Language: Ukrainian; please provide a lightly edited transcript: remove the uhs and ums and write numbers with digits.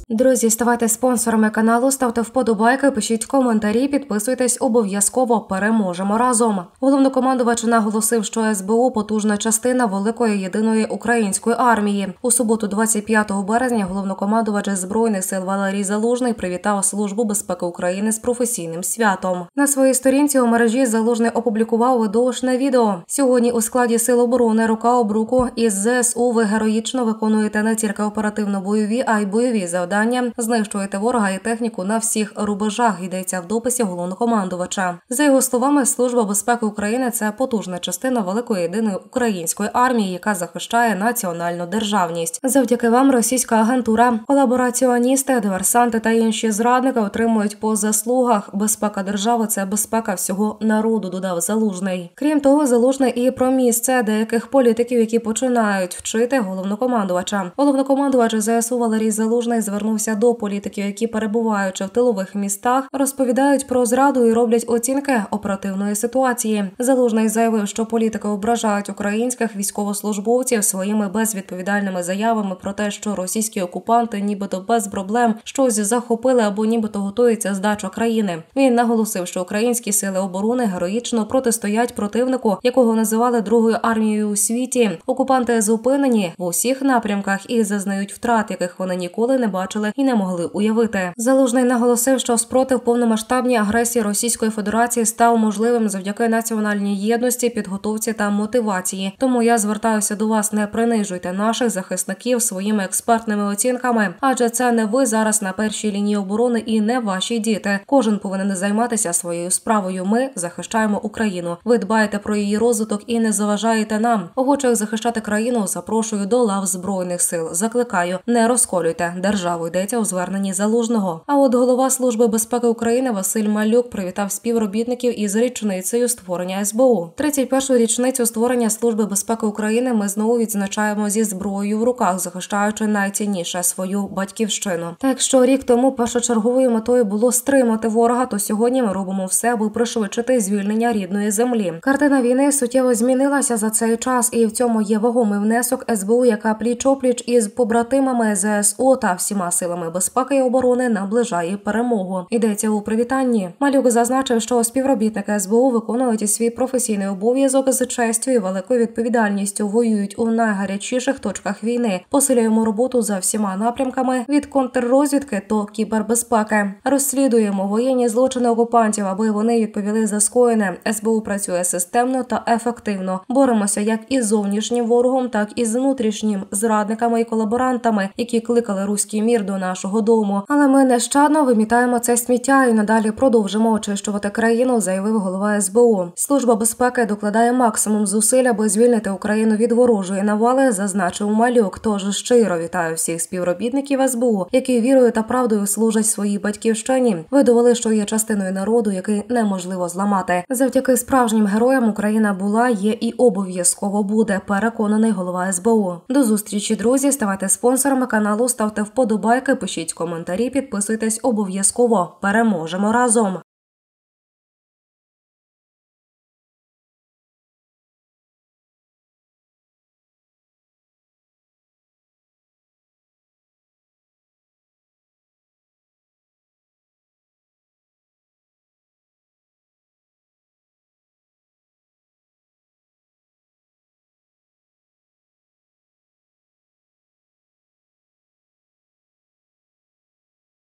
Друзі, ставайте спонсорами каналу, ставте вподобайки, пишіть коментарі, підписуйтесь обов'язково. Переможемо разом. Головнокомандувач наголосив, що СБУ – потужна частина великої єдиної української армії. У суботу, 25 березня, головнокомандувач Збройних сил Валерій Залужний привітав Службу безпеки України з професійним святом. На своїй сторінці у мережі Залужний опублікував видовищне відео. Сьогодні у складі Сил оборони рука об руку із ЗСУ ви героїчно виконуєте не тільки оперативно-бойові, а й бойові завдання. Знищуєте ворога і техніку на всіх рубежах, йдеться в дописі головнокомандувача. За його словами, Служба безпеки України – це потужна частина великої єдиної української армії, яка захищає національну державність. Завдяки вам російська агентура, колабораціоністи, диверсанти та інші зрадники отримують по заслугах. Безпека держави – це безпека всього народу, додав Залужний. Крім того, Залужний і про місце деяких політиків, які починають вчити головнокомандувача. Головнокомандувач ЗСУ Валерій Залужний звернувся до політиків, які, перебуваючи в тилових містах, розповідають про зраду і роблять оцінки оперативної ситуації. Залужний заявив, що політики ображають українських військовослужбовців своїми безвідповідальними заявами про те, що російські окупанти нібито без проблем щось захопили або нібито готується здача країни. Він наголосив, що українські сили оборони героїчно протистоять противнику, якого називали другою армією у світі. Окупанти зупинені в усіх напрямках і зазнають втрат, яких вони ніколи не бачили і не могли уявити. Залужний наголосив, що спротив повномасштабній агресії Російської Федерації став можливим завдяки національній єдності, підготовці та мотивації. Тому я звертаюся до вас: не принижуйте наших захисників своїми експертними оцінками, адже це не ви зараз на першій лінії оборони і не ваші діти. Кожен повинен займатися своєю справою. Ми захищаємо Україну. Ви дбаєте про її розвиток і не заважаєте нам. Охочих захищати країну запрошую до лав Збройних сил. Закликаю, не розколюйте державу, йдеться у зверненні Залужного. А от голова Служби безпеки України Василь Малюк привітав співробітників із річницею створення СБУ. 31-ю річницю створення Служби безпеки України ми знову відзначаємо зі зброєю в руках, захищаючи найцінніше – свою батьківщину. Та якщо рік тому першочерговою метою було стримати ворога, то сьогодні ми робимо все, аби пришвидшити звільнення рідної землі. Картина війни суттєво змінилася за цей час, і в цьому є вагомий внесок СБУ, яка пліч-опліч із побратимами ЗСУ та всіма силами безпеки і оборони наближає перемогу. Йдеться у привітанні. Малюк зазначив, що співробітники СБУ виконують свій професійний обов'язок з честю і великою відповідальністю, воюють у найгарячіших точках війни. Посилюємо роботу за всіма напрямками від контррозвідки до кібербезпеки. Розслідуємо воєнні злочини окупантів, аби вони відповіли за скоєне. СБУ працює системно та ефективно. Боремося як із зовнішнім ворогом, так і з внутрішнім зрадниками і колаборантами, які кликали руський мір до нашого дому. Але ми нещадно вимітаємо це сміття і надалі продовжимо очищувати країну, заявив голова СБУ. Служба безпеки докладає максимум зусиль, аби звільнити Україну від ворожої навали, зазначив Малюк. Тож щиро вітаю всіх співробітників СБУ, які вірою та правдою служать своїй батьківщині. Ви довели, що є частиною народу, який неможливо зламати. Завдяки справжнім героям Україна була, є і обов'язково буде, переконаний голова СБУ. До зустрічі, друзі, ставайте спонсорами каналу, ставте вподобайки, пишіть коментарі, підписуйтесь обов'язково. Переможемо разом!